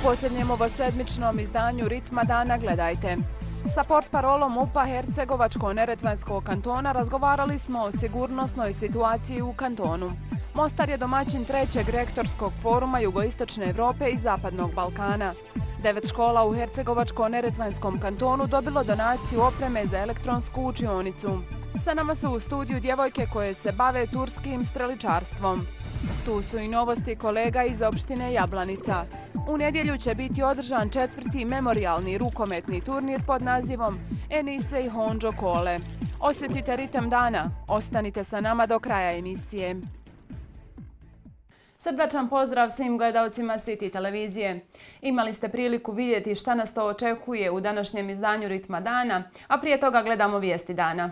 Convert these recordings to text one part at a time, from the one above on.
posljednjem ovosedmičnom izdanju Ritma dana gledajte. Sa portparolom MUP-a Hercegovačko-neretvanskog kantona razgovarali smo o sigurnosnoj situaciji u kantonu. Mostar je domaćin trećeg rektorskog foruma Jugoistočne Evrope i Zapadnog Balkana. 9 škola u Hercegovačko-neretvanskom kantonu dobilo donaciju opreme za elektronsku učionicu. Sa nama su u studiju djevojke koje se bave turskim streličarstvom. Tu su i novosti kolega iz opštine Jablanica. U nedjelju će biti održan 4. memorijalni rukometni turnir pod nazivom Enise i Hondžo Kole. Osjetite ritam dana. Ostanite sa nama do kraja emisije. Srdačan pozdrav svim gledalcima City televizije. Imali ste priliku vidjeti šta nas to očekuje u današnjem izdanju Ritma dana, a prije toga gledamo vijesti dana.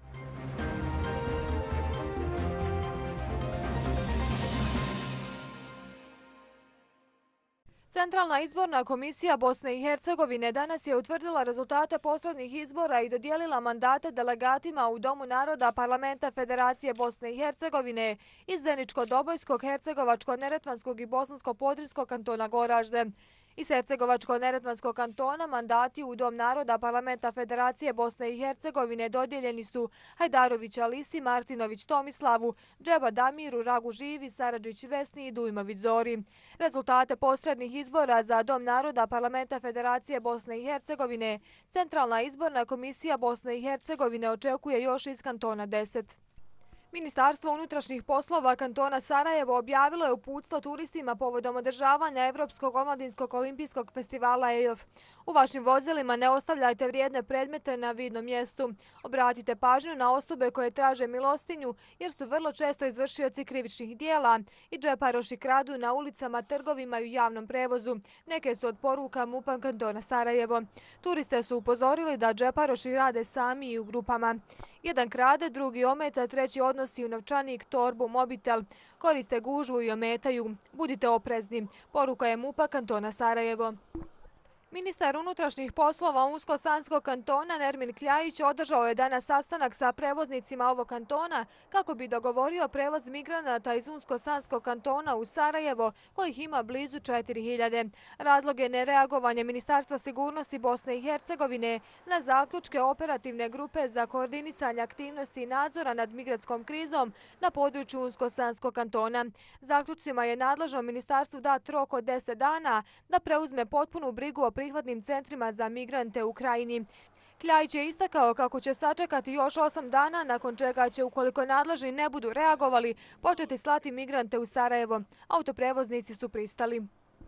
Centralna izborna komisija Bosne i Hercegovine danas je utvrdila rezultate posrednih izbora i dodijelila mandate delegatima u Domu naroda Parlamenta Federacije Bosne i Hercegovine iz Zeničko-Dobojskog, Hercegovačko-neretvanskog i Bosansko-Podrinjskog kantona Goražde. Iz Hercegovačko-neretvanskog kantona mandati u Dom naroda Parlamenta Federacije Bosne i Hercegovine dodijeljeni su Hajdarović Alisi, Martinović Tomislavu, Džeba Damiru, Ragu Živi, Saradžić Vesni i Dujmović Zori. Rezultate posrednih izbora za Dom naroda Parlamenta Federacije Bosne i Hercegovine Centralna izborna komisija Bosne i Hercegovine očekuje još iz kantona 10. Ministarstvo unutrašnjih poslova kantona Sarajevo objavilo je uputstvo turistima povodom održavanja Evropskog omladinskog olimpijskog festivala EOF. U vašim vozilima ne ostavljajte vrijedne predmete na vidnom mjestu. Obratite pažnju na osobe koje traže milostinju jer su vrlo često izvršioci krivičnih dijela i džeparoši kradu na ulicama, trgovima i u javnom prevozu. Neke su od poruka MUP-a kantona Sarajevo. Turiste su upozorili da džeparoši rade sami i u grupama. Jedan krade, drugi ometa, treći odnosi u novčanik, torbu, mobitel. Koriste gužvu i ometaju. Budite oprezni. Poruka je MUP-a kantona Sarajevo. Ministar unutrašnjih poslova Unsko-Sanskog kantona Nermin Kljajić održao je danas sastanak sa prevoznicima ovog kantona kako bi dogovorio prevoz migranata iz Unsko-Sanskog kantona u Sarajevo, kojih ima blizu 4000. Razlog je nereagovanje Ministarstva sigurnosti Bosne i Hercegovine na zaključke operativne grupe za koordinisanje aktivnosti i nadzora nad migrantskom krizom na području Unsko-Sanskog kantona. Zaključcima je nadležno ministarstvu dat rok od 10 dana da preuzme potpunu brigu o prihvatnim centrima za migrante u Krajini. Kljajić je istakao kako će sačekati još 8 dana, nakon čega će, ukoliko nadležni ne budu reagovali, početi slati migrante u Sarajevo. Autoprevoznici su pristali.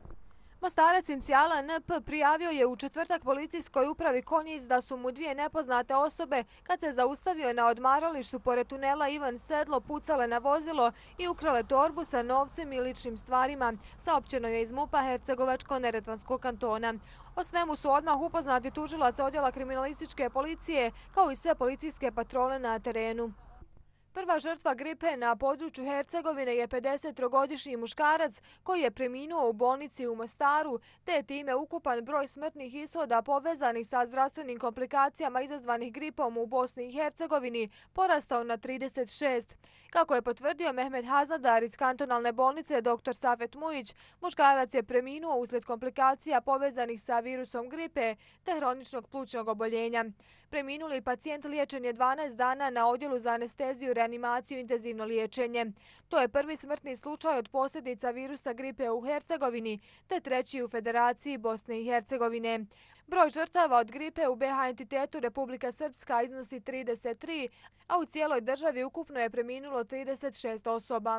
Mostarac inicijala NP prijavio je u četvrtak policijskoj upravi Konjic da su mu 2 nepoznate osobe kad se zaustavio na odmaralištu pored tunela Ivan Sedlo pucale na vozilo i ukrale torbu sa novcem i ličnim stvarima, saopćeno je iz MUP-a Hercegovačko-neretvanskog kantona. O svemu su odmah upoznati tužilac odjela kriminalističke policije kao i sve policijske patrole na terenu. Prva žrtva gripe na području Hercegovine je 53-godišnji muškarac koji je preminuo u bolnici u Mostaru, te je time ukupan broj smrtnih ishoda povezanih sa zdravstvenim komplikacijama izazvanih gripom u Bosni i Hercegovini porastao na 36. Kako je potvrdio Mehmet Haznadar iz kantonalne bolnice dr. Safet Mujić, muškarac je preminuo uslijed komplikacija povezanih sa virusom gripe te hroničnog plućnog oboljenja. Preminuli pacijent liječen je 12 dana na odjelu za anesteziju, reanimaciju i intenzivno liječenje. To je prvi smrtni slučaj od posljedica virusa gripe u Hercegovini, te treći u Federaciji Bosne i Hercegovine. Broj žrtava od gripe u BiH entitetu Republika Srpska iznosi 33, a u cijeloj državi ukupno je preminulo 36 osoba.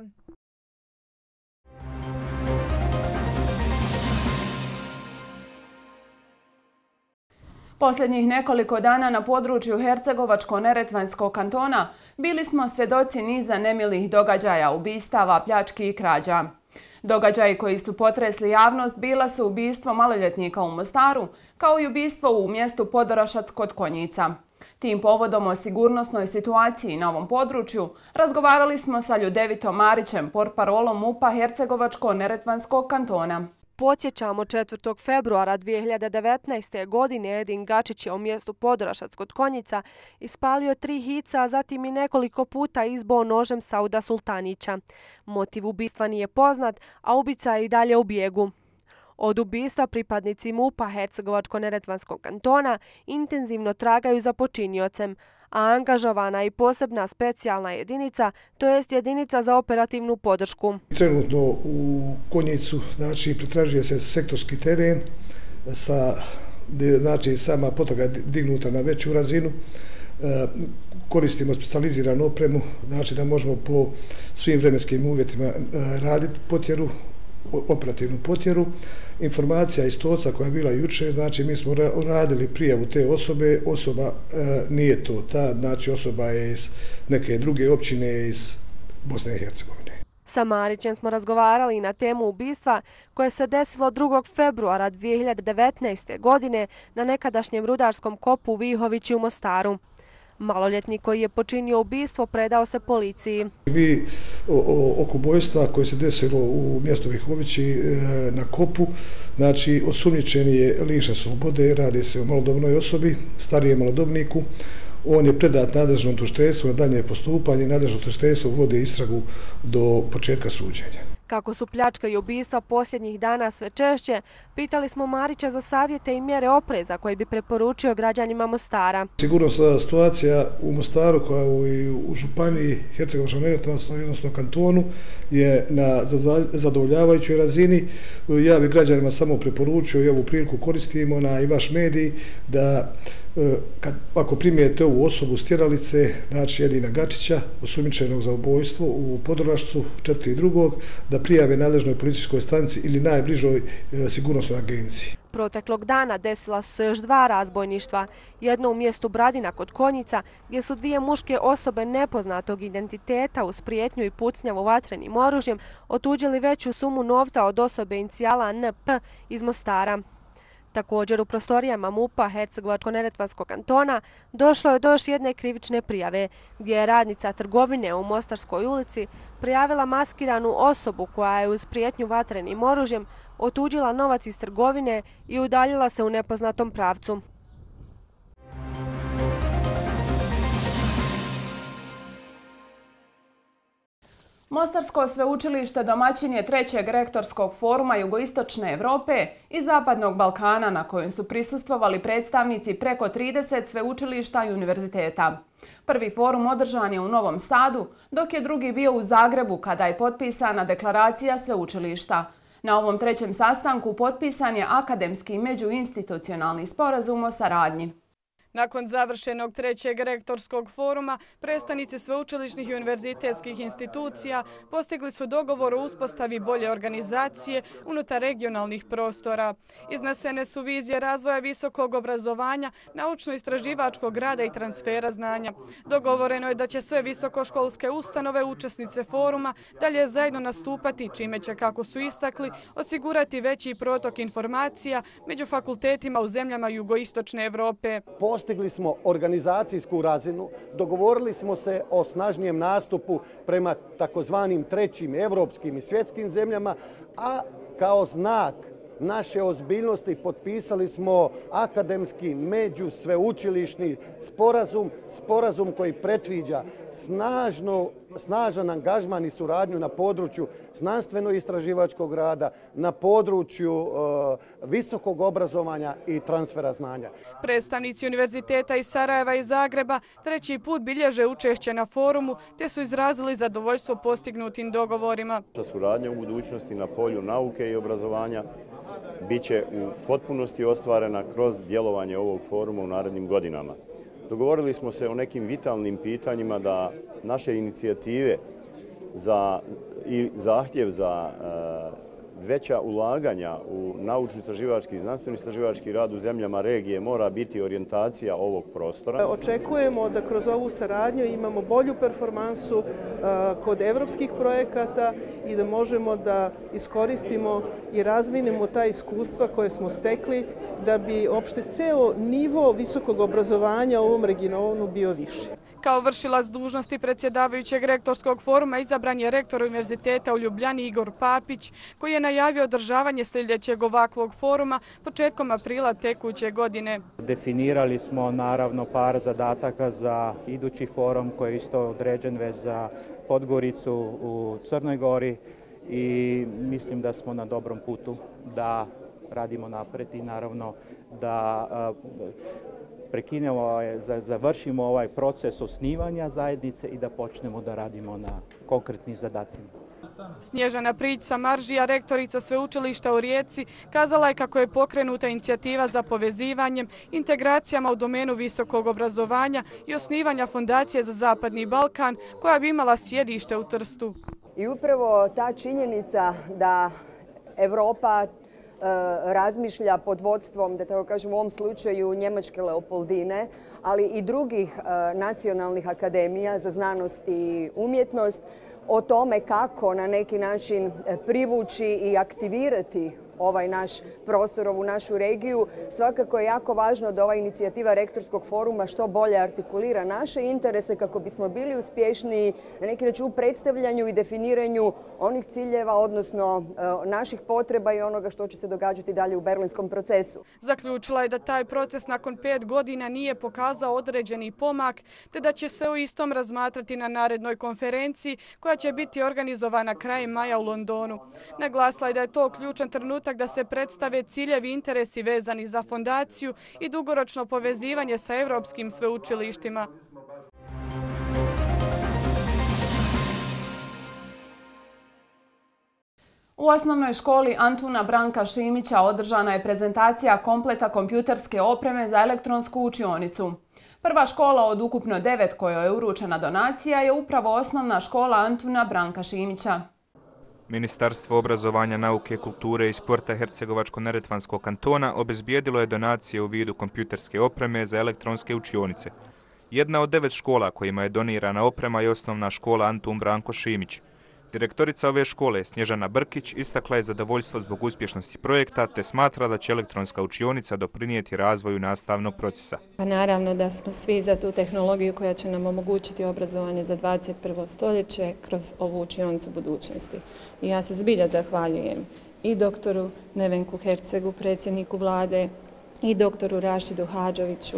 Posljednjih nekoliko dana na području Hercegovačko-neretvanskog kantona bili smo svjedoci niza nemilih događaja, ubistava, pljački i krađa. Događaji koji su potresli javnost bila su ubistvo maloljetnika u Mostaru, kao i ubistvo u mjestu Podorošac kod Konjica. Tim povodom o sigurnosnoj situaciji na ovom području razgovarali smo sa Ljudevitom Marićem, portparolom MUP-a Hercegovačko-neretvanskog kantona. Podsjećamo, 4. februara 2019. godine Edin Gačić je u mjestu Podorašac kod Konjica ispalio 3 hica, a zatim i nekoliko puta izboo nožem Sauda Sultanića. Motiv ubistva nije poznat, a ubica je i dalje u bijegu. Od ubistva pripadnici MUP-a Hercegovačko-neretvanskog kantona intenzivno tragaju za počiniocem, a angažovana je i posebna specijalna jedinica, to jest jedinica za operativnu podršku. Trenutno u Konjicu pretražuje se sektorski teren, sama potraga dignuta na veću razinu. Koristimo specijaliziranu opremu, da možemo po svim vremenskim uvjetima raditi potjeru, operativnu potjeru. Informacija iz Toca koja je bila juče, mi smo radili prijavu te osobe, osoba nije to ta, osoba je iz neke druge općine iz Bosne i Hercegovine. Sa Marićem smo razgovarali na temu ubistva koje se desilo 2. februara 2019. godine na nekadašnjem rudarskom kopu Vihovići u Mostaru. Maloljetnik koji je počinio ubistvo predao se policiji. Oko ubojstva koje se desilo u mjestu Vihovići na kopu, osumnjičeni je lišen slobode, radi se o malodobnoj osobi, starijem malodobniku. On je predat nadležnom tužiteljstvu na daljnje postupanje i nadležno tužiteljstvo vodi istragu do početka suđenja. Kako su pljačke i ubistva posljednjih dana sve češće, pitali smo Marića za savjete i mjere opreza koje bi preporučio građanima Mostara. Sigurnosna situacija u Mostaru kao i u županiji Hercegovačko-neretvanskoj, odnosno kantonu, je na zadovoljavajućoj razini. Ja bih građanima samo preporučio i ovu priliku koristimo na i vaš medij da ako primijete ovu osobu s tjeralice, Edina Gačića, osumnjičenog za ubojstvo u Podronašcu 4.2., da prijave nadležnoj policijskoj stanici ili najbližoj sigurnosnoj agenciji. Proteklog dana desila su se još 2 razbojništva, jedno u mjestu Bradina kod Konjica, gdje su 2 muške osobe nepoznatog identiteta uz prijetnju i pucnjavu vatrenim oružjem otuđili veću sumu novca od osobe inicijala NP iz Mostara. Također u prostorijama MUP-a Hercegovačko-neretvanskog kantona došlo je do još jedne krivične prijave, gdje je radnica trgovine u Mostarskoj ulici prijavila maskiranu osobu koja je uz prijetnju vatrenim oružjem otuđila novac iz trgovine i udaljila se u nepoznatom pravcu. Mostarsko sveučilište domaćin je 3. rektorskog foruma Jugoistočne Evrope i Zapadnog Balkana na kojem su prisustvovali predstavnici preko 30 sveučilišta i univerziteta. Prvi forum održan je u Novom Sadu, dok je drugi bio u Zagrebu kada je potpisana deklaracija sveučilišta. Na ovom 3. sastanku potpisan je akademski međuinstitucionalni sporazum o saradnji. Nakon završenog 3. rektorskog foruma, predstavnici sveučilišnih i univerzitetskih institucija postigli su dogovor o uspostavi bolje organizacije unutar regionalnih prostora. Iznesene su vizije razvoja visokog obrazovanja, naučno-istraživačkog rada i transfera znanja. Dogovoreno je da će sve visokoškolske ustanove učesnice foruma dalje zajedno nastupati, čime će, kako su istakli, osigurati veći protok informacija među fakultetima u zemljama Jugoistočne Evrope. Postigli smo organizacijsku razinu, dogovorili smo se o snažnijem nastupu prema takozvanim trećim evropskim i svjetskim zemljama, a kao znak naše ozbiljnosti potpisali smo akademski međusveučilišni sporazum koji predviđa snažan angažman i suradnju na području znanstveno-istraživačkog rada, na području visokog obrazovanja i transfera znanja. Predstavnici univerziteta iz Sarajeva i Zagreba 3. put bilježe učešće na forumu te su izrazili zadovoljstvo postignutim dogovorima. Suradnja u budućnosti na polju nauke i obrazovanja biće u potpunosti ostvarena kroz djelovanje ovog foruma u narednim godinama. Dogovorili smo se o nekim vitalnim pitanjima da naše inicijative i zahtjev za veća ulaganja u naučno-istraživački i znanstveno-istraživački rad u zemljama regije mora biti orijentacija ovog prostora. Očekujemo da kroz ovu saradnju imamo bolju performansu kod evropskih projekata i da možemo da iskoristimo i razminimo ta iskustva koje smo stekli da bi opšte ceo nivo visokog obrazovanja u ovom regionu bio viši. Kao vršilac dužnosti predsjedavajućeg rektorskog foruma izabran je rektor Univerziteta u Ljubljani Igor Papić, koji je najavio održavanje sljedećeg ovakvog foruma početkom aprila tekuće godine. Definirali smo naravno par zadataka za idući forum koji je isto određen već za Podgoricu u Crnoj Gori i mislim da smo na dobrom putu da radimo napred i naravno da prekinemo, završimo ovaj proces osnivanja zajednice i da počnemo da radimo na konkretnim zadacima. Snježana Prijić-Samaržija, rektorica Sveučilišta u Rijeci, kazala je kako je pokrenuta inicijativa za povezivanjem, integracijama u domenu visokog obrazovanja i osnivanja Fondacije za Zapadni Balkan, koja bi imala sjedište u Trstu. I upravo ta činjenica da Evropa razmišlja pod vodstvom, da tako kažem u ovom slučaju njemačke Leopoldine, ali i drugih nacionalnih akademija za znanost i umjetnost, o tome kako na neki način privući i aktivirati ovaj naš prostor, ovu našu regiju. Svakako je jako važno da ova inicijativa Rektorskog foruma što bolje artikulira naše interese kako bismo bili uspješniji na neki način u predstavljanju i definiranju onih ciljeva, odnosno naših potreba i onoga što će se događati dalje u berlinskom procesu. Zaključila je da taj proces nakon 5 godina nije pokazao određeni pomak, te da će se o istom razmatrati na narednoj konferenciji koja će biti organizovana krajem maja u Londonu. Naglasila je da je to ključan trenutak da se predstave ciljevi i interesi vezani za fondaciju i dugoročno povezivanje sa evropskim sveučilištima. U osnovnoj školi Antuna Branka Šimića održana je prezentacija kompleta kompjuterske opreme za elektronsku učionicu. Prva škola od ukupno 9 kojoj je uručena donacija je upravo osnovna škola Antuna Branka Šimića. Ministarstvo obrazovanja, nauke, kulture i sporta Hercegovačko-neretvanskog kantona obezbijedilo je donacije u vidu kompjuterske opreme za elektronske učionice. Jedna od 9 škola kojima je donirana oprema je osnovna škola Antun Branko Šimić. Direktorica ove škole, Snježana Brkić, istakla je zadovoljstvo zbog uspješnosti projekta te smatra da će elektronska učionica doprinijeti razvoju nastavnog procesa. Pa naravno da smo svi za tu tehnologiju koja će nam omogućiti obrazovanje za 21. stoljeće kroz ovu učionicu budućnosti. I ja se zbilja zahvaljujem i doktoru Nevenku Hercegu, predsjedniku vlade, i doktoru Rašidu Hadžoviću,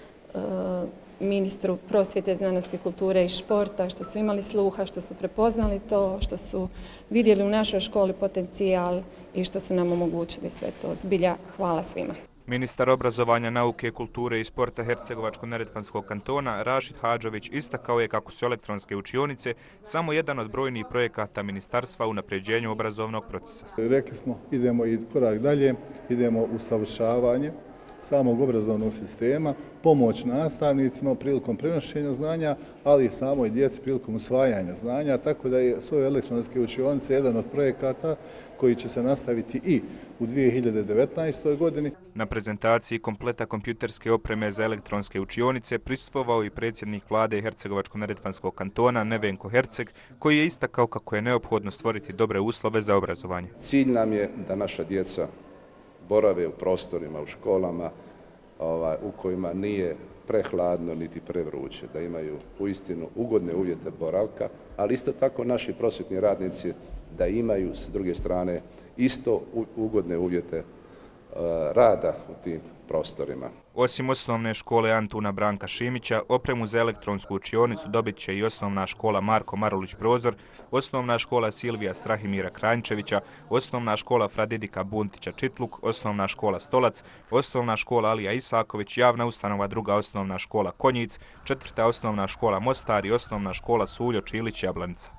ministru prosvjete, znanosti, kulture i športa, što su imali sluha, što su prepoznali to, što su vidjeli u našoj školi potencijal i što su nam omogućili sve to. Zbilja, hvala svima. Ministar obrazovanja, nauke, kulture i sporta Hercegovačko-neretvanskog kantona Rašid Hadžović istakao je kako su elektronske učionice samo jedan od brojnih projekata ministarstva u unapređenju obrazovnog procesa. Rekli smo, idemo i korak dalje, idemo u savršavanje samog obrazovnog sistema, pomoć nastavnicima prilikom prenošenja znanja, ali i samoj djeci prilikom usvajanja znanja, tako da je svoje elektronske učionice jedan od projekata koji će se nastaviti i u 2019. godini. Na prezentaciji kompleta kompjuterske opreme za elektronske učionice prisustvovao i predsjednik vlade Hercegovačko-neretvanskog kantona Nevenko Herceg, koji je istakao kako je neophodno stvoriti dobre uslove za obrazovanje. Cilj nam je da naša djeca borave u prostorima, u školama u kojima nije prehladno niti prevruće, da imaju uistinu ugodne uvjete boravka, ali isto tako naši prosvjetni radnici da imaju s druge strane isto ugodne uvjete rada u tim prostorima. Osim osnovne škole Antuna Branka Šimića, opremu za elektronsku učionicu dobit će i osnovna škola Marko Marulić Brozor, osnovna škola Silvija Strahimira Kranjčevića, osnovna škola Fradidika Buntića Čitluk, osnovna škola Stolac, osnovna škola Alija Isaković, javna ustanova druga osnovna škola Konjic, četvrta osnovna škola Mostar i osnovna škola Suljo Čilić Jablanica.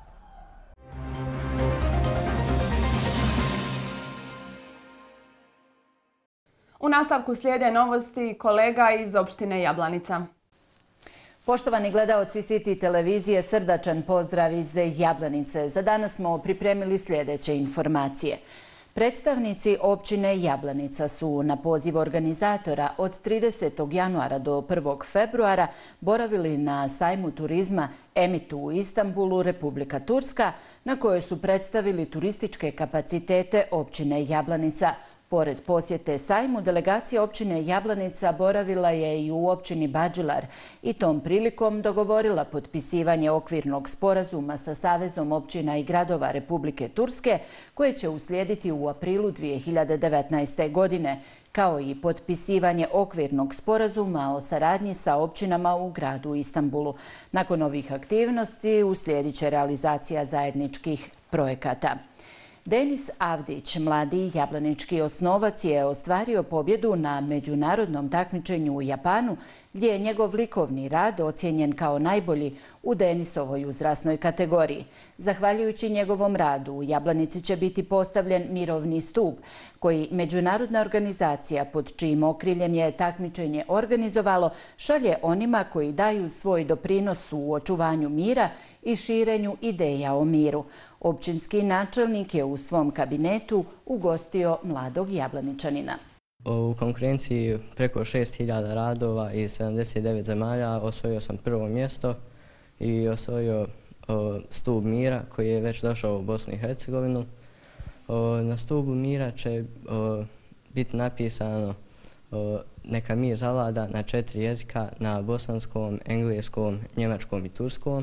U nastavku slijede novosti kolega iz opštine Jablanica. Poštovani gledaoci City televizije, srdačan pozdrav iz Jablanice. Za danas smo pripremili sljedeće informacije. Predstavnici općine Jablanica su na poziv organizatora od 30. januara do 1. februara boravili na sajmu turizma Emitu u Istanbulu, Republika Turska, na kojoj su predstavili turističke kapacitete općine Jablanica. Pored posjete sajmu, delegacija općine Jablanica boravila je i u općini Bađilar i tom prilikom dogovorila potpisivanje okvirnog sporazuma sa Savezom općina i gradova Republike Turske, koje će uslijediti u aprilu 2019. godine, kao i potpisivanje okvirnog sporazuma o saradnji sa općinama u gradu Istanbulu. Nakon ovih aktivnosti uslijedit će realizacija zajedničkih projekata. Denis Avdić, mladi jablanički osnovac, je ostvario pobjedu na međunarodnom takmičenju u Japanu, gdje je njegov likovni rad ocijenjen kao najbolji u Denisovoj uzrasnoj kategoriji. Zahvaljujući njegovom radu, u Jablanici će biti postavljen mirovni stup, koji međunarodna organizacija pod čijim okriljem je takmičenje organizovalo, šalje onima koji daju svoj doprinos u očuvanju mira i širenju ideja o miru. Općinski načelnik je u svom kabinetu ugostio mladog Jablaničanina. U konkurenciji preko 6000 radova iz 79 zemalja osvojio sam prvo mjesto i osvojio stup mira koji je već došao u Bosnu i Hercegovinu. Na stupu mira će biti napisano neka mir zavlada na 4 jezika, na bosanskom, engleskom, njemačkom i turskom.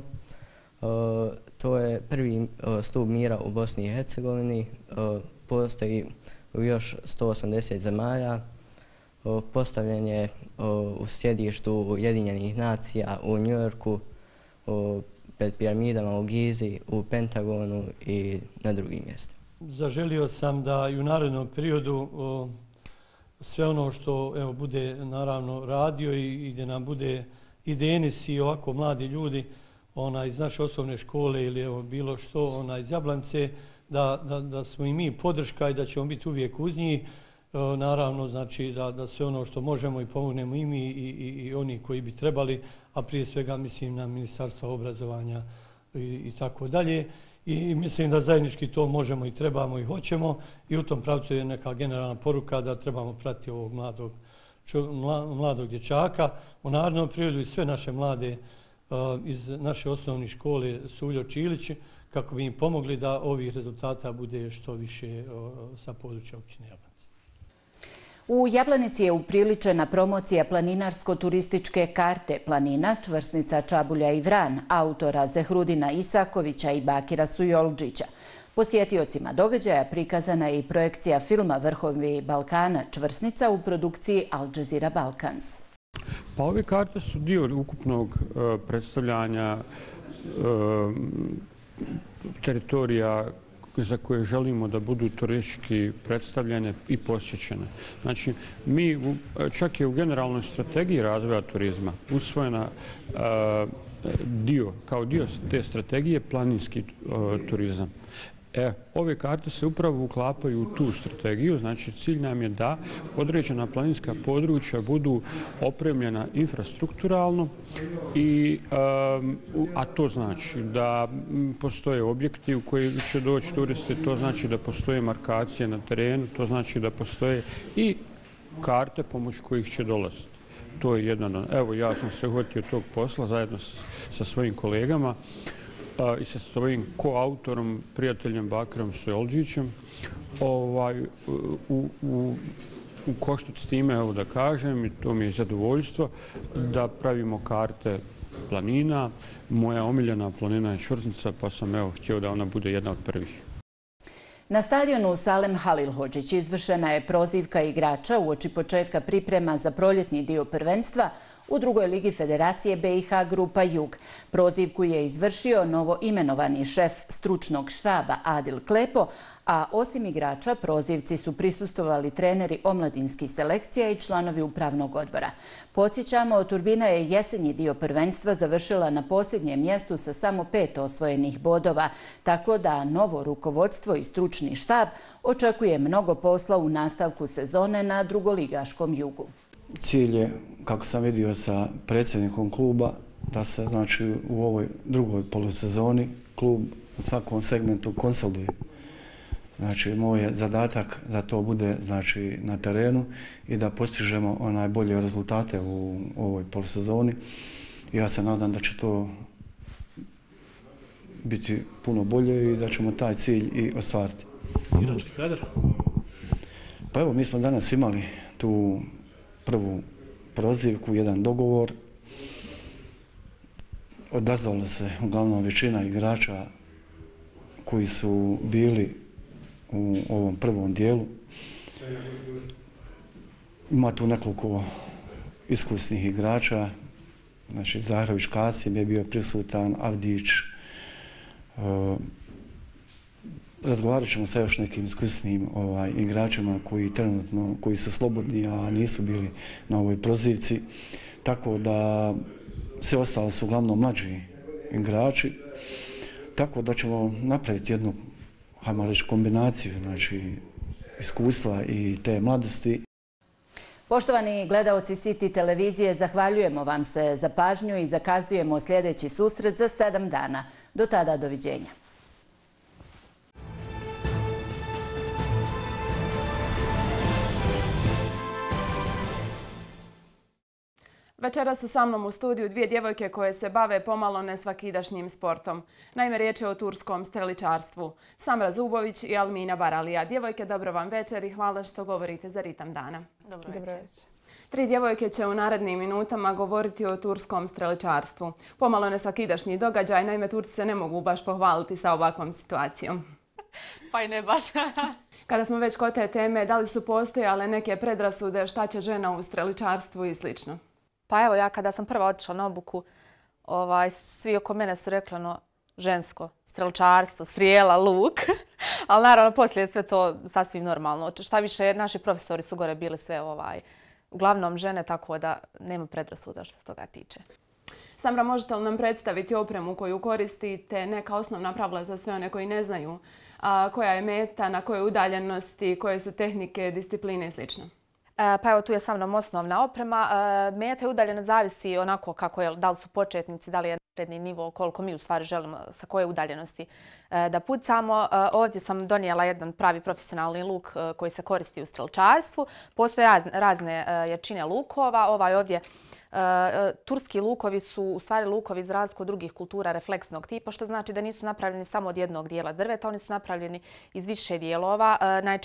To je prvi stup mira u Bosni i Hercegovini. Postoji u još 180 zemalja. Postavljen je u sjedištu Ujedinjenih nacija u Njujorku, pred piramidama u Gizi, u Pentagonu i na drugim mjestima. Zaželio sam da i u narednom periodu sve ono što bude naravno radio i gdje nam bude i Denis i ovako mladi ljudi iz naše osnovne škole ili bilo što iz Jablanice, da smo i mi podrška i da ćemo biti uvijek uz njih. Naravno, znači da sve ono što možemo i pomognemo i mi i oni koji bi trebali, a prije svega mislim na Ministarstvo obrazovanja i tako dalje. I mislim da zajednički to možemo i trebamo i hoćemo i u tom pravcu je neka generalna poruka da trebamo pratiti ovog mladog dječaka u narednom periodu i sve naše mlade iz naše osnovne škole Suljo Čilić, kako bi im pomogli da ovih rezultata bude što više sa područja općine Jablanica. U Jablanici je upriličena promocija planinarsko-turističke karte Planina, čvrsnica Čabulja i Vran, autora Zehrudina Isakovića i Bakira Sujolđića. Posjetiocima događaja prikazana je i projekcija filma Vrhovi Balkana čvrsnica u produkciji Al Jazeera Balkans. Pa ove karte su dio ukupnog predstavljanja teritorija za koje želimo da budu turistički predstavljene i posjećene. Znači, čak je u generalnoj strategiji razvoja turizma usvojena kao dio te strategije planinski turizam. Ove karte se upravo uklapaju u tu strategiju, znači cilj nam je da određena planinska područja budu opremljena infrastrukturalno, a to znači da postoje objekti u koji će doći turisti, to znači da postoje markacije na terenu, to znači da postoje i karte pomoću kojih će dolaziti. To je jedan. Evo, ja sam se uhvatio tog posla zajedno sa svojim kolegama i sa svojim koautorom, prijateljem Bakirom Sujolđićem u koštac s time, evo da kažem, i to mi je zadovoljstvo, da pravimo karte planina. Moja omiljena planina je čvrsnica, pa sam htio da ona bude jedna od prvih. Na stadionu Salem Halilhodžić izvršena je prozivka igrača uoči početka priprema za proljetni dio prvenstva u drugoj ligi Federacije BiH Grupa Jug. Prozivku je izvršio novo imenovani šef stručnog štaba Adil Klepo, a osim igrača prozivci su prisustvovali treneri omladinskih selekcija i članovi upravnog odbora. Podsjećamo, Turbina je jesenji dio prvenstva završila na posljednjem mjestu sa samo 5 osvojenih bodova, tako da novo rukovodstvo i stručni štab očekuje mnogo posla u nastavku sezone na drugoligaškom Jugu. Cilj je, kako sam vidio sa predsjednikom kluba, da se znači u ovoj drugoj polusezoni klub u svakom segmentu konsoliduje. Znači, moj je zadatak da to bude znači na terenu i da postižemo najbolje rezultate u ovoj polusezoni. Ja se nadam da će to biti puno bolje i da ćemo taj cilj i ostvariti. Igrački kadar? Pa evo, mi smo danas imali tu prvu prozivku, jedan dogovor. Odazvala se uglavnom većina igrača koji su bili u ovom prvom dijelu. Ima tu nekoliko iskusnih igrača. Znači, Zahrović Kasim je bio prisutan, Avdić, razgovarat ćemo sa još nekim iskusnim igračima koji su slobodni, a nisu bili na ovoj prozivci. Tako da sve ostale su uglavnom mlađi igrači. Tako da ćemo napraviti jednu, hajmo reći, kombinaciju, znači iskustva i te mladosti. Poštovani gledaoci City televizije, zahvaljujemo vam se za pažnju i zakazujemo sljedeći susret za 7 dana. Do tada, doviđenja. Večeras su sa mnom u studiju dvije djevojke koje se bave pomalo nesvakidašnjim sportom. Naime, riječ je o turskom streličarstvu. Samra Zubović i Almina Baralija. Djevojke, dobro vam večer i hvala što govorite za Ritam dana. Dobro večer. 3 djevojke će u narednim minutama govoriti o turskom streličarstvu. Pomalo nesvakidašnji događaj, naime Turci se ne mogu baš pohvaliti sa ovakvom situacijom. Pa i ne baš. Kada smo već kod te teme, da li su postojale neke predrasude šta će žena u streličarstvu i slično? Pa evo, ja kada sam prva otišla na obuku, svi oko mene su rekli žensko, strelčarstvo, strijela, luk. Ali naravno, poslije je sve to sasvim normalno. Šta više, naši profesori su gore bili sve uglavnom žene, tako da nema predrasuda što se toga tiče. Samra, možete li nam predstaviti opremu koju koristite, neka osnovna pravila za sve one koji ne znaju, koja je meta, na kojoj udaljenosti, koje su tehnike, discipline i sl.? Pa evo, tu je sa mnom osnovna oprema. Meta i udaljenost zavisi onako kako je, da li su početnici, da li je napredni nivo, koliko mi u stvari želimo, sa koje udaljenosti da pucamo. Ovdje sam donijela jedan pravi profesionalni luk koji se koristi u strelčarstvu. Postoje razne jačine lukova. Ovdje turski lukovi su u stvari lukovi iz razliku od drugih kultura refleksnog tipa, što znači da nisu napravljeni samo od jednog dijela drveta, oni su napravljeni iz više dijelova.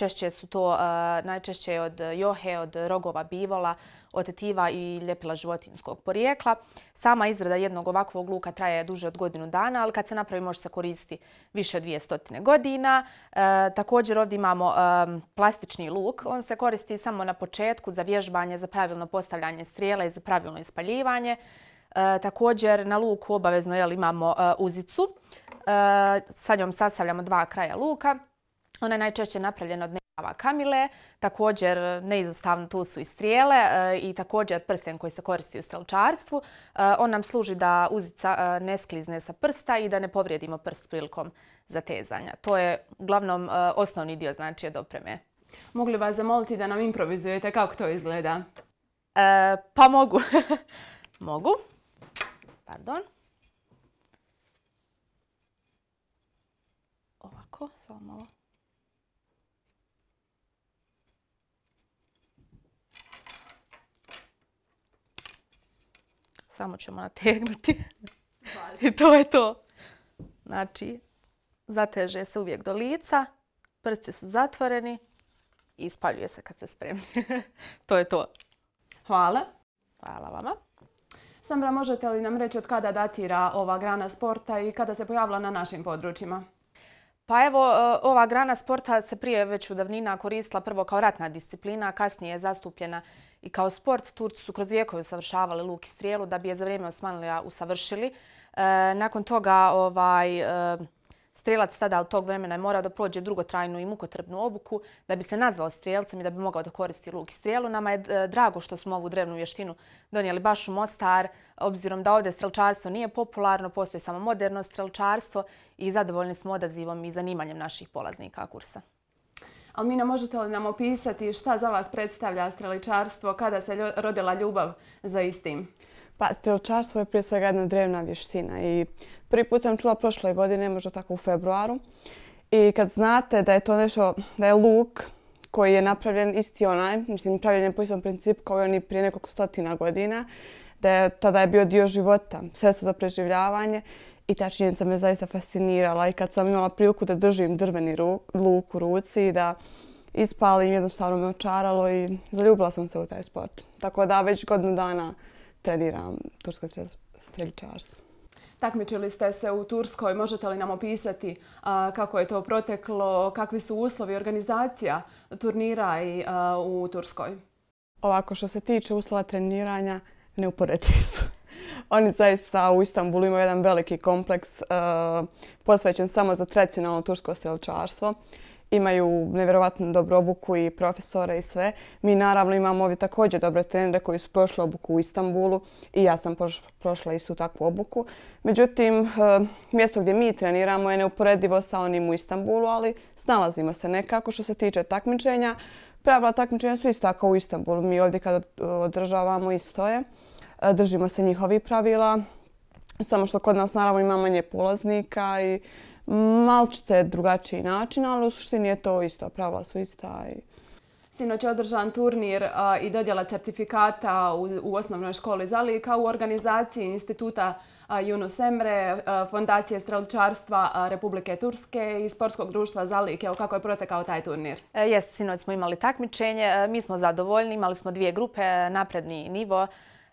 Najčešće od johe, od rogova bivola, od tetiva i ljepila životinjskog porijekla. Sama izrada jednog ovakvog luka traje duže od godinu dana, ali kad se napravi može se koristiti više od 200 godina. Također ovdje imamo plastični luk. On se koristi samo na početku za vježbanje, za pravilno postavljanje strijela i za pravilno ispaljivanje. Također na luku obavezno imamo uzicu. Sa njom sastavljamo 2 kraja luka. Ona je najčešće napravljena od kamile, također neizostavno tu su i strijele i također prsten koji se koristi u strelčarstvu. On nam služi da uzica ne sklizne sa prsta i da ne povrijedimo prst prilikom zatezanja. To je uglavnom osnovni dio znači od opreme. Mogu li vas zamoliti da nam improvizujete kako to izgleda? Pa mogu. Mogu. Pardon. Ovako, samo malo. Samo ćemo nategnuti. I to je to. Znači, zateže se uvijek do lica, prsti su zatvoreni i ispaljuje se kad ste spremni. To je to. Hvala. Hvala vama. Samra, možete li nam reći od kada datira ova grana sporta i kada se pojavila na našim područjima? Pa evo, ova grana sporta se prije već u davnina koristila prvo kao ratna disciplina, a kasnije je zastupljena i kao sport. Turci su kroz vijekove usavršavali luk i strijelu da bi je za vrijeme Osmanlija usavršili. Nakon toga strijelac tada od tog vremena je morao da prođe dugotrajnu i mukotrpnu obuku da bi se nazvao strijelcem i da bi mogao da koristi luk i strijelu. Nama je drago što smo ovu drevnu vještinu donijeli baš u Mostar, obzirom da ovdje strelčarstvo nije popularno, postoji samo moderno strelčarstvo i zadovoljni smo odazivom i zanimanjem naših polaznika kursa. Almina, možete li nam opisati šta za vas predstavlja streličarstvo, kada se rodila ljubav za istim? Pa, strelčarstvo je prije svega jedna drevna vještina i prvi put sam čula prošle godine, možda tako u februaru. I kad znate da je to nešto, da je luk koji je napravljen isti onaj, mislim, napravljen je po istom principu kao i oni prije nekoliko stotina godina, da je tada je bio dio života, sredstvo za preživljavanje i ta činjenica me zaista fascinirala. I kad sam imala priliku da držim drveni luk u ruci i da ispalim, jednostavno me očaralo i zaljubila sam se u taj sport. Tako da već godinu dana treniram tursko streličarstvo. Takmičili ste se u Turskoj. Možete li nam opisati kako je to proteklo, kakvi su uslovi organizacija turnira u Turskoj? Ovako, što se tiče uslova treniranja, neuporedivi su. Oni zaista u Istanbulu imaju jedan veliki kompleks posvećen samo za tradicionalno tursko strelčarstvo. Imaju nevjerovatno dobru obuku i profesore i sve. Mi naravno imamo ovdje također dobre trenere koji su prošli obuku u Istanbulu i ja sam prošla istu takvu obuku. Međutim, mjesto gdje mi treniramo je neuporedivo sa onim u Istanbulu, ali snalazimo se nekako što se tiče takmičenja. Pravila takmičenja su isto kao u Istanbulu. Mi ovdje kad održavamo isto je. Držimo se njihovih pravila, samo što kod nas naravno ima manje polaznika i malčice drugačiji način, ali u suštini je to isto, pravila su ista. Sinoć je održan turnir i dodjela certifikata u osnovnoj školi Zalika u organizaciji Instituta Yunus Emre, Fondacije strelčarstva Republike Turske i Sportskog društva Zalik. Evo kako je protekao taj turnir? Jeste, sinoć smo imali takmičenje, mi smo zadovoljni, imali smo 2 grupe, napredni nivo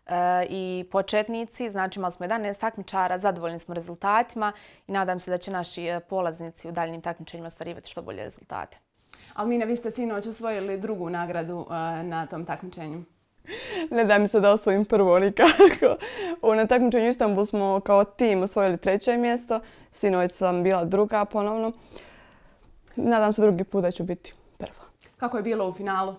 i početnici, znači imali smo 11 takmičara, zadovoljni smo rezultatima i nadam se da će naši polaznici u daljnim takmičenjima ostvarivati što bolje rezultate. Almina, vi ste sinoć osvojili drugu nagradu na tom takmičenju. Ne da mi se da osvojim prvo nikako. Na takmičenju u Istanbulu smo kao tim osvojili 3. mjesto, sinoć sam bila druga ponovno. Nadam se drugi put da ću biti prva. Kako je bilo u finalu?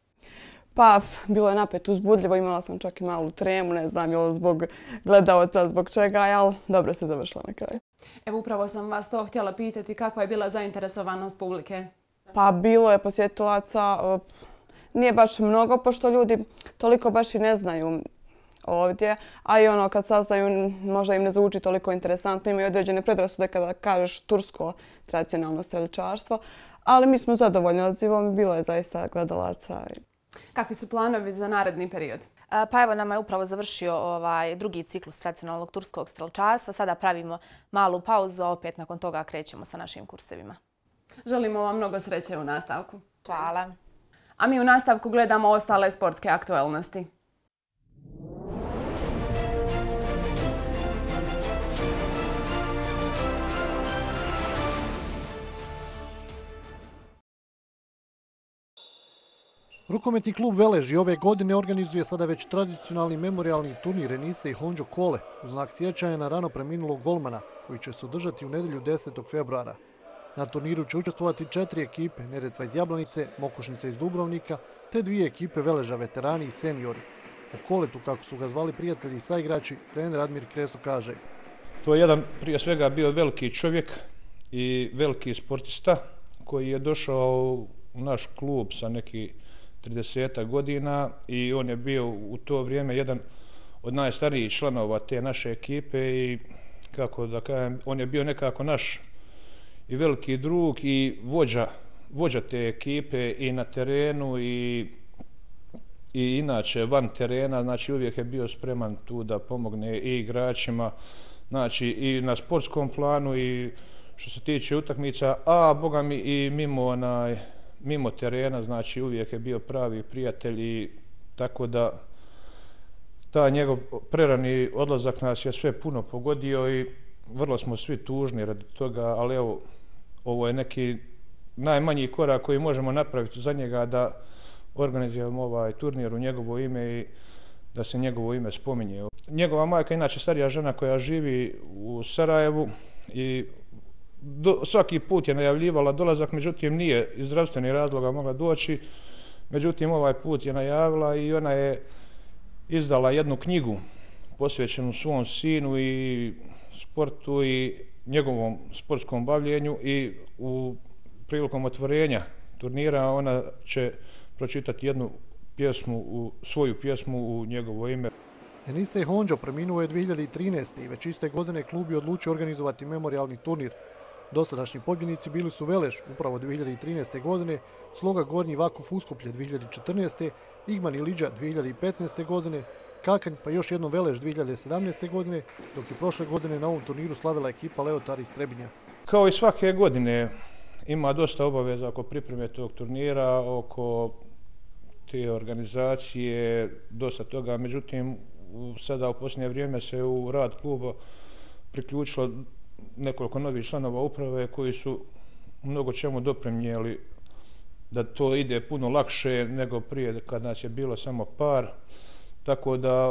Pa, bilo je napet uzbudljivo, imala sam čak i malu tremu, ne znam je li zbog gledalaca, zbog čega, ali dobro se završila na kraju. Evo, upravo sam vas to htjela pitati, kakva je bila zainteresovanost publike? Pa, bilo je posjetilaca, nije baš mnogo, pošto ljudi toliko baš i ne znaju ovdje, a i ono kad saznaju možda im ne zvuči toliko interesantno, imaju određene predrasude kada kažeš tursko tradicionalno strelčarstvo, ali mi smo zadovoljni odzivom i bilo je zaista gledalaca. Kakvi su planovi za naredni period? Pa evo, nama je upravo završio drugi ciklus tradicionalnog turskog strelčarstva. Sada pravimo malu pauzu, a opet nakon toga krećemo sa našim kursevima. Želimo vam mnogo sreće u nastavku. Hvala. A mi u nastavku gledamo ostale sportske aktualnosti. Rukometni klub Veleži ove godine organizuje sada već tradicionalni memorialni turnir Enise i Honđo Kole u znak sjećanja na rano preminulog golmana koji će se održati u nedjelju 10. februara. Na turniru će učestvovati 4 ekipe, Neretva iz Jablanice, Mokošnica iz Dubrovnika, te 2 ekipe Veleža, veterani i seniori. O Koletu, kako su ga zvali prijatelji i saigrači, trener Admir Kreso kaže: To je jedan, prije svega, bio veliki čovjek i veliki sportista koji je došao u naš klub sa neki 30 godina i on je bio u to vrijeme jedan od najstarijih članova te naše ekipe i kako da kažem, on je bio nekako naš i veliki drug i vođa te ekipe i na terenu i inače van terena, znači uvijek je bio spreman tu da pomogne i igračima, znači i na sportskom planu i što se tiče utakmica, a boga mi i mimo terena, znači uvijek je bio pravi prijatelj i tako da taj njegov prerani odlazak nas je sve puno pogodio i vrlo smo svi tužni radi toga, ali evo, ovo je neki najmanji korak koji možemo napraviti za njega da organizujemo ovaj turnir u njegovo ime i da se njegovo ime spominje. Njegova majka je inače starija žena koja živi u Sarajevu i svaki put je najavljivala dolazak, međutim nije iz zdravstvenih razloga mogla doći, međutim ovaj put je najavila i ona je izdala jednu knjigu posvećenu svom sinu i sportu i njegovom sportskom bavljenju i prilikom otvorenja turnira ona će pročitati jednu pjesmu, svoju pjesmu u njegovo ime. Enise i Honđo preminuo je 2013. i već iste godine klub je odlučio organizovati memorialni turnir. Dosadašnji pobjednici bili su Velež upravo 2013. godine, Sloga Gornji Vakuf Uskoplje 2014. Igman i Liđa 2015. godine, Kakanj pa još jednom Velež 2017. godine, dok je prošle godine na ovom turniru slavila ekipa Leotar iz Trebinja. Kao i svake godine ima dosta obaveza oko pripreme tog turnira, oko te organizacije, dosta toga, međutim sada u posljednje vrijeme se u rad kluba priključilo nekoliko novih članova uprave koji su mnogo čemu doprinijeli da to ide puno lakše nego prije kad nas je bilo samo par. Tako da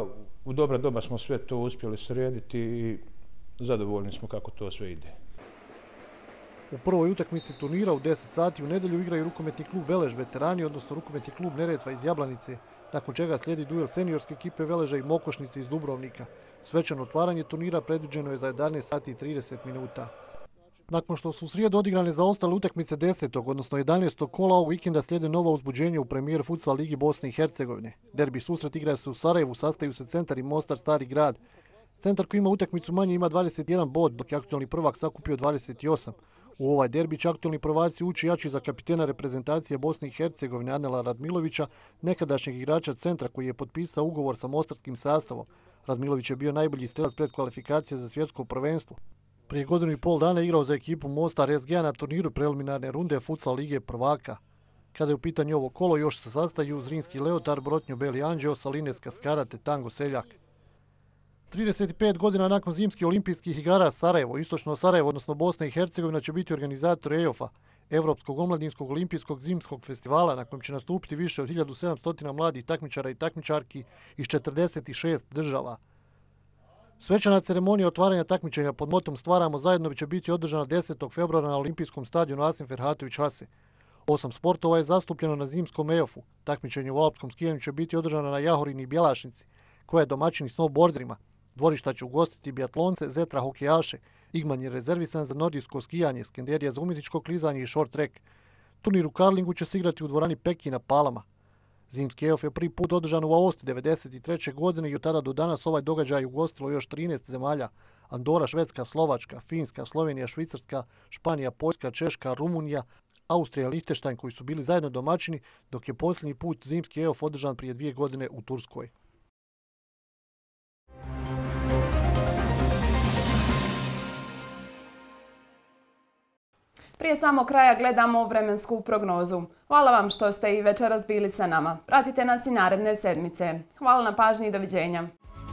u dobra doba smo sve to uspjeli srediti i zadovoljni smo kako to sve ide. U prvoj utakmici turnira u 10 sati u nedjelju igraju rukometni klub Velež veterani, odnosno rukometni klub Neretva iz Jablanice, nakon čega slijedi duel seniorske ekipe Veleža i Mokošnice iz Dubrovnika. Svečano otvaranje turnira predviđeno je za 11 sati i 30 minuta. Nakon što su u srijedu odigrane zaostale utakmice 10. odnosno 11. kola, ovog vikenda slijede nova uzbuđenja u premijer futsal ligi Bosne i Hercegovine. Derbi susret igra se u Sarajevu, sastaju se Centar i Mostar Stari grad. Centar koji ima utakmicu manje ima 21 bod, dok je aktualni prvak sakupio 28. U ovaj derbi će aktualni prvaci ući jači za kapitena reprezentacije Bosne i Hercegovine Anela Radmilovića, nekadašnjeg igrača Centra koji je potpisao ugovor sa mostarskim sastavom. Radmilović je bio najbolji strelac pred kvalifikacije za svjetsko prvenstvo. Prije godinu i pol dana igrao za ekipu Mostar SGA na turniru preliminarne runde futsal lige prvaka. Kada je u pitanju ovo kolo, još se sastaju Zrinski Leotar, Brotnjo Beli Anđeo, Salines Kaskara te Tango Seljak. 35 godina nakon zimskih olimpijskih igara Sarajevo, istočno Sarajevo, odnosno Bosna i Hercegovina će biti organizator EOF-a, Evropskog omladinskog olimpijskog zimskog festivala, na kojem će nastupiti više od 1700 mladih takmičara i takmičarki iz 46 država. Svečana ceremonija otvaranja takmičenja pod motom Stvaramo zajedno će biti održana 10. februara na olimpijskom stadionu Asim Ferhatović Hase. 8 sportova je zastupljeno na zimskom EOF-u. Takmičenje u alpskom skijanju će biti održano na Jahorini i Bjelašnici, koja je domaćini snowboarderima. Dvorišta će ugostiti biatlonce, zetra hokejaše, Igman je rezervisan za nordijsko skijanje, Skenderija za umjetničko klizanje i short track. Turnir u karlingu će se igrati u dvorani Peki na Palama. Zimski EOF je prvi put održan u Aosti 1993. godine i od tada do danas ovaj događaj ugostilo još 13 zemalja. Andora, Švedska, Slovačka, Finska, Slovenija, Švicarska, Španija, Poljska, Češka, Rumunija, Austrija i Lichtenstein koji su bili zajedno domaćini, dok je posljednji put zimski EOF održan prije 2 godine u Turskoj. Prije samog kraja gledamo vremensku prognozu. Hvala vam što ste i večeras bili sa nama. Pratite nas i naredne sedmice. Hvala na pažnji i doviđenja.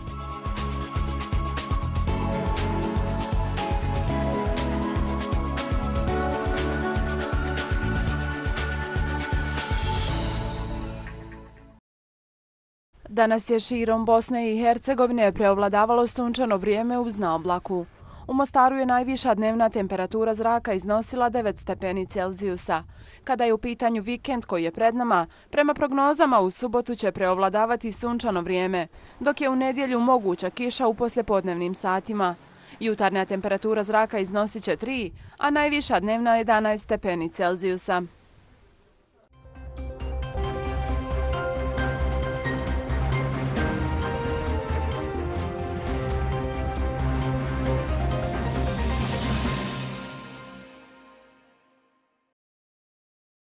Danas je širom Bosne i Hercegovine preovladavalo sunčano vrijeme uz na oblaku. U Mostaru je najviša dnevna temperatura zraka iznosila 9 stepeni Celzijusa. Kada je u pitanju vikend koji je pred nama, prema prognozama u subotu će preovladavati sunčano vrijeme, dok je u nedjelju moguća kiša u poslijepodnevnim satima. Jutarnja temperatura zraka iznosit će 3, a najviša dnevna 11 stepeni Celzijusa.